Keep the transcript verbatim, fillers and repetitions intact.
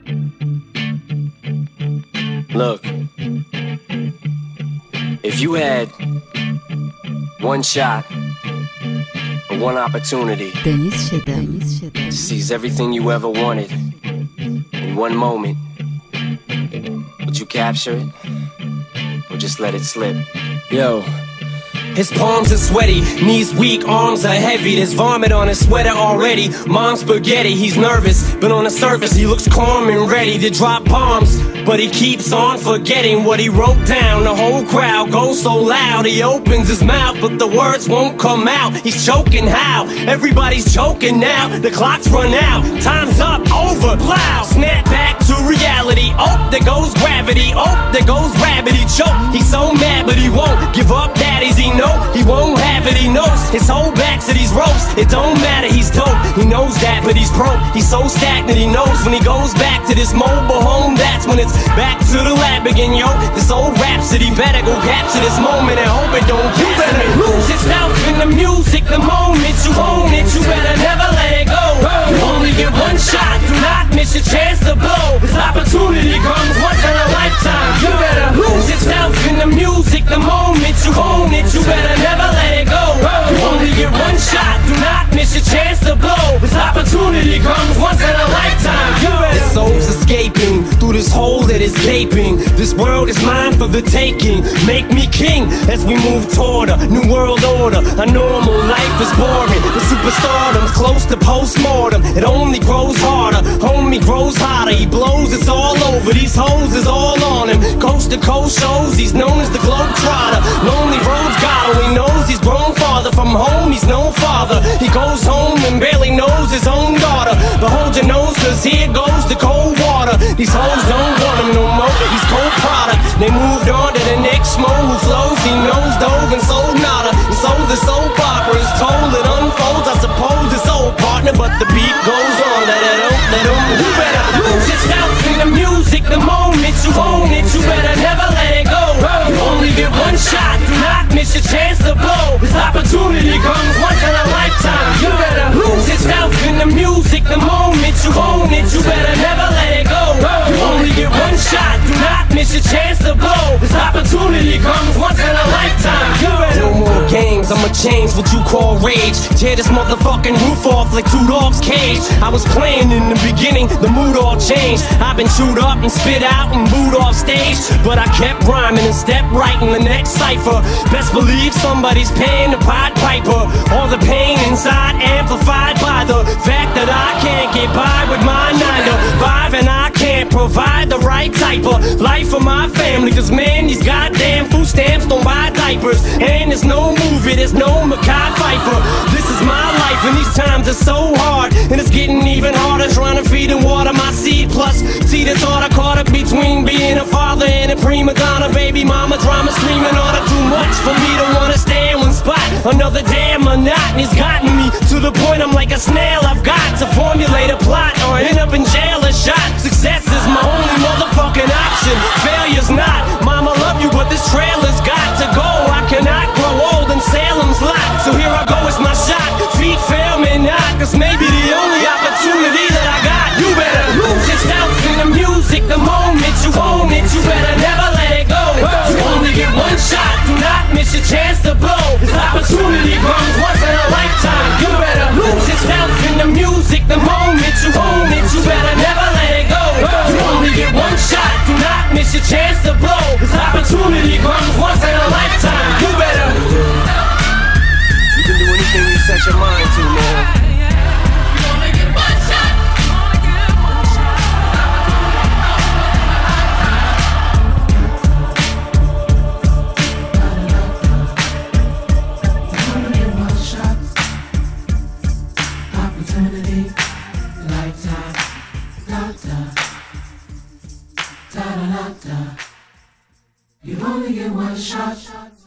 Look, if you had one shot or one opportunity to seize everything you ever wanted in one moment, would you capture it or just let it slip? Yo. His palms are sweaty, knees weak, arms are heavy. There's vomit on his sweater already. Mom's spaghetti, he's nervous, but on the surface he looks calm and ready to drop bombs. But he keeps on forgetting what he wrote down. The whole crowd goes so loud, he opens his mouth, but the words won't come out. He's choking how? Everybody's choking now. The clock's run out, time's up, over, plow. Snap back to reality. Oh, there goes gravity. Oh, there goes rabbit. He choke. He's so mad, but he won't give up. Daddies, he knows. He won't have it, he knows his whole back to these ropes. It don't matter, he's dope. He knows that, but he's broke. He's so stagnant, he knows when he goes back to this mobile home, that's when it's back to the lab again, yo. This old rhapsody better go capture this moment and hope it don't you better lose yourself in the music. The moment you own it, you better never let it go. You only get one shot, do not miss your chance to blow. This opportunity comes once in a lifetime. You better lose yourself in the music. The moment you own it, you better never let it go. You only get one shot, do not miss your chance to blow. This opportunity comes once in a lifetime. You better. His soul's escaping through this hole that is gaping. This world is mine for the taking. Make me king as we move toward a new world order. A normal life is boring, the superstardom's close to postmortem. It only grows harder, homie grows hotter. He blows, it's all over, these hoes is all on him. Coast to coast shows, he's known as the Globetrotter. Lonely roads got him, he knows he's grown farther from home. He's no father, he goes home and barely knows his own daughter. But hold your nose, cause here goes the cold water. These hoes don't want him no more, he's cold product. They moved on to the next mo who flows. He knows dove and sold nada, and so the soap opera is told. It unfolds, I suppose it's old partner, but the beat goes on. Let it out, let it out. You better lose yourself in the music. The moment you own it, you better never let it go. You only get one shot, do not miss your chance to blow. This opportunity comes once in a lifetime. You better lose yourself in the music. The moment you own it, you better never let it go. You only get one shot, do not miss your chance to blow. This opportunity comes once in a lifetime. You better. No more games, I'ma change what you call rage. Tear this motherfucking roof off like two dogs' cage. I was playing in the beginning, the mood all changed. I've been chewed up and spit out and booed off stage, but I kept rhyming and stepped right in the next cipher. Best believe somebody's paying the Pied Piper. All the pain inside amplified by the fact that I can't get by with my nine to five, and I can't provide the right type of life for my family. Cause man, these goddamn food stamps don't buy diapers, and there's no movie, there's no Mackay Pfeiffer. This is my life and these times are so hard, and it's getting even harder trying to feed and water my seed. Plus, see the thought I caught up between being a father and a prima donna. Baby mama drama screaming order too much for me to wanna stay in one spot. Another damn monotony's gotten me to the point I'm like a snail. I've got to formulate a plot or end up in jail or shot. Success is my only motherfucking option, failure's not. Mama love you, but this trailer's got to go. I cannot grow old in Salem's lot, so here I go, it's my shot. Feet fail me not, cause maybe the only opportunity that I got. You better lose yourself in the music. The moment you own it, you better never let it go. You only get one shot, do not miss your chance to blow. This opportunity comes once in a lifetime. You better lose yourself in the music. The moment you own it, you better never let it go. You only get one shot, do not miss your chance to blow. This opportunity comes once in a lifetime. You better. You can do anything you set your mind to, man. You only get one shot.